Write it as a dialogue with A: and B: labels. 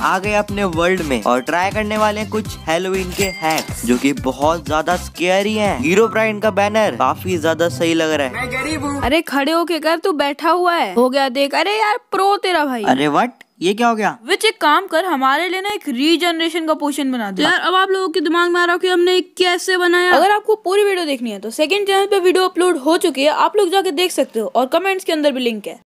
A: आ गए अपने वर्ल्ड में और ट्राई करने वाले हैं कुछ हैलोवीन के हैक्स जो कि बहुत ज्यादा स्केरी हैं। हीरो ब्राइन का बैनर काफी ज्यादा सही लग रहा है।
B: मैं गरीब हूँ।
C: अरे खड़े होके कर, तू बैठा हुआ है। हो गया देख। अरे यार प्रो तेरा भाई।
A: अरे व्हाट, ये क्या हो गया?
C: विच एक काम कर, हमारे लिए ना एक रीजनरेशन का पोशन बना दे। यार अब आप लोगों के दिमाग में आ रहा हो कि हमने कैसे बनाया। अगर आपको पूरी वीडियो देखनी है तो सेकंड चैनल पे वीडियो अपलोड हो चुकी है, आप लोग जाके देख सकते हो और कमेंट्स के अंदर भी लिंक है।